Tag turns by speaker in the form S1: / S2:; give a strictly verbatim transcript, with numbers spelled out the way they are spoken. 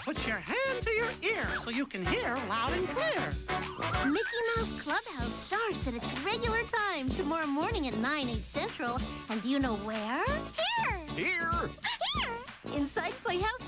S1: Put your hand to your ear so you can hear loud and clear.
S2: Mickey Mouse Clubhouse starts at its regular time tomorrow morning at nine, eight Central. And do you know where?
S3: Here!
S4: Here!
S2: Here! Inside Playhouse